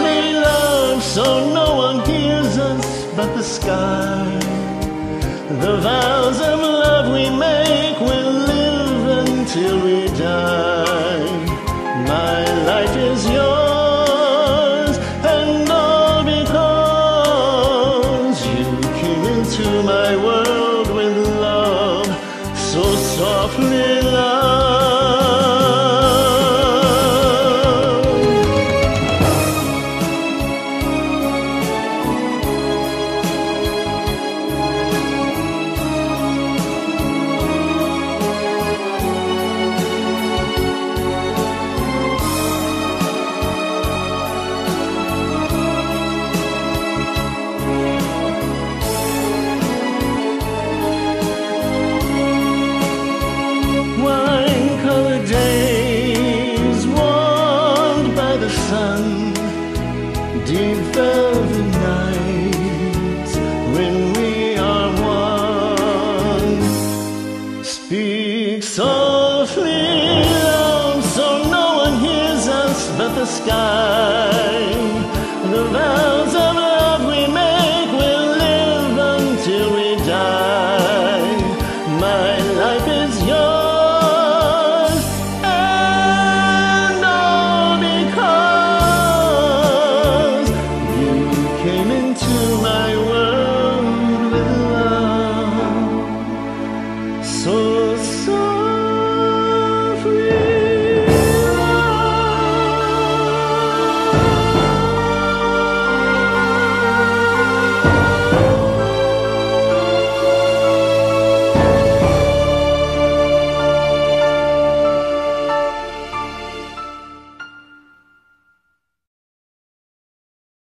softly, love, so no one hears us but the sky. The vows of love we make will live until we die. My life is yours, and all because you came into my world with love, so softly, love. Deep velvet nights when we are one. Speak softly, love, so no one hears us but the sky.